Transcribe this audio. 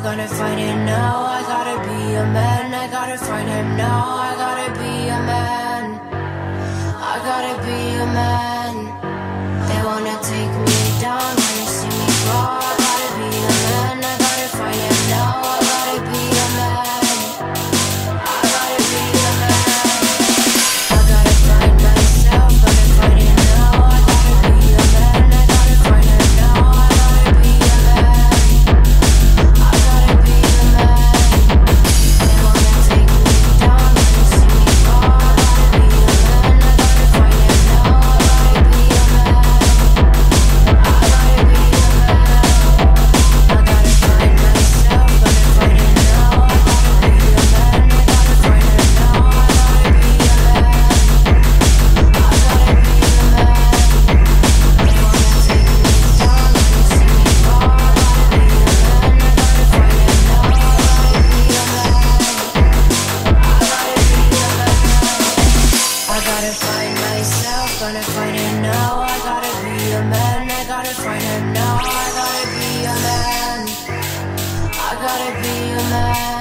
gonna find it now. I gotta be a man, I gotta find him now. I gotta be a man, I gotta be a man. They wanna take me down, wanna see me fall. I gotta be a man, I gotta find him now. I gotta be a man, I gotta be a man. I gotta find myself, gotta find it now. I gotta be a man, I gotta find him now. I gotta be a man, I gotta be a man. They wanna take me down, wanna see me fall. I gotta be a man, I gotta find him now. I gotta be a man, I gotta be a man. I gotta find myself, gotta find it now. I gotta be a man, I gotta find him now. I gotta be a man, I gotta be a man. They wanna take me down, wanna see me fall. I gotta be a man, I gotta find him now. I gotta be a man, I gotta be a man. I gotta find myself, gonna find it now. I gotta be a man, I gotta find him now. I gotta be a man, I gotta be a man.